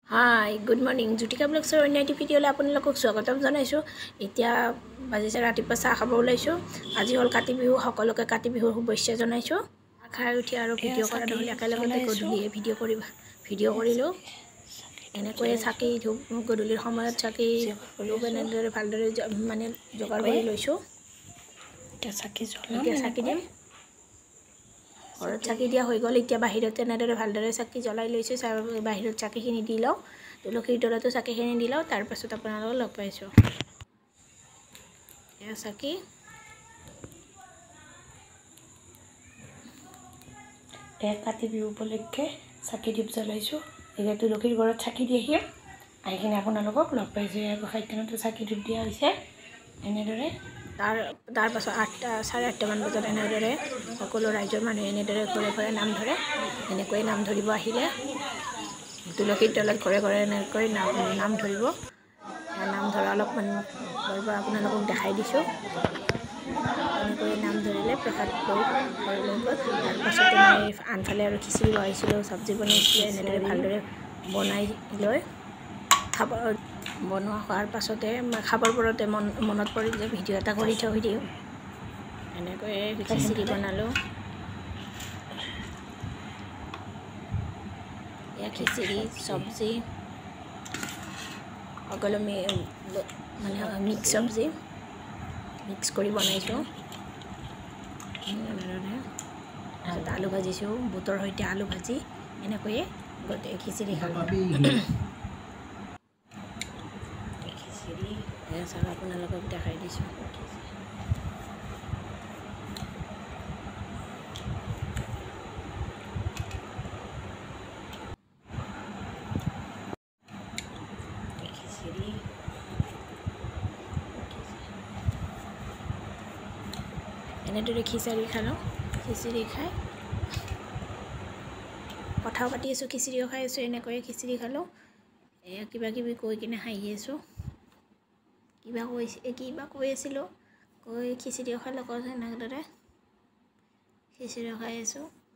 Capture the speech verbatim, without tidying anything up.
হাই good morning Jyotika ব্লগছৰ অন্য এটি ভিডিঅ'লৈ আপোনালোকক স্বাগতম জনাইছোঁ। এতিয়া বাজিছে ৰাতিপুৱা চাহ খাব ওলাইছোঁ। আজি হ'ল কাতি বিহু, সকলোকে কাতি বিহুৰ শুভেচ্ছা জনাইছোঁ। খাই উঠি আৰু ভিডিঅ' কৰা নহ'লে একেলগতে গধূলি ভিডিঅ' কৰিব ভিডিঅ' কৰিলোঁ। এনেকৈয়ে চাকি ধূপ গধূলিৰ সময়ত চাকি ধূপ এনেদৰে ভালদৰে মানে যোগাৰ কৰি লৈছোঁ। এতিয়া চাকি এতিয়া চাকি দিম। ঘৰত চাকি দিয়া হৈ গ'ল। এতিয়া বাহিৰত এনেদৰে ভালদৰে চাকি জ্বলাই লৈছোঁ। বাহিৰত চাকিখিনি দি লওঁ, তুলসীৰ তলতো চাকিখিনি দি লওঁ, তাৰপাছত আপোনালোকক লগ পাইছোঁ। এয়া চাকি এয়া কাতি বিহু উপলক্ষে চাকি ধূপ জ্বলাইছোঁ। এতিয়া তুলসীৰ ঘৰত চাকি দি আহিম, আহি কিনে আপোনালোকক লগ পাইছোঁ। এয়া গোসাঁইথানতো চাকি ধূপ দিয়া হৈছে এনেদৰে। তাৰ তাৰপাছত আঠটা চাৰে আঠটামান বজাত এনেদৰে সকলো ৰাইজৰ মানুহে এনেদৰে ঘৰে ঘৰে নাম ধৰে। এনেকৈ নাম ধৰিব আহিলে তুলসীৰ তলত ঘৰে ঘৰে এনেকৈ নাম নাম ধৰিব। নাম ধৰা অলপমান বাৰ আপোনালোকক দেখাই দিছোঁ। এনেকৈ নাম ধৰিলে প্ৰসাদ লৈ ঘৰলৈ গ'ল। তাৰপাছতে মই আনফালে আৰু খিচিৰি বনাইছিলোঁ, চব্জি বনাইছিলোঁ। এনেদৰে ভালদৰে বনাই লৈ খাব বনোৱা হোৱাৰ পাছতে খাবৰ পৰতে মন মনত পৰিল যে ভিডিঅ' এটা কৰি থৈ দিওঁ। এনেকৈ খিচিৰি বনালোঁ। এয়া খিচিৰি চব্জি সকলো মানে মিক্স চব্জি মিক্স কৰি বনাইছোঁ। তাৰপিছত আলু ভাজিছোঁ, বুটৰ সৈতে আলু ভাজি, এনেকৈয়ে গোটেই খিচিৰি খালোঁ। খিচিৰি এয়া চাওক আপোনালোকক দেখাই দিছোঁ। খিচিৰি এনেদৰে খিচিৰি খালোঁ। খিচিৰি খাই কথাও পাতি আছোঁ, খিচিৰিও খাই আছোঁ। এনেকৈয়ে খিচিৰি খালোঁ। এয়া কিবা কিবি কৈ কিনে হাঁহি আছোঁ। কিবা কৈছে কিবা কৈ আছিলোঁ, কৈ খিচিৰিও খালোঁ। এনেদৰে খিচিৰিও খাই আছোঁ।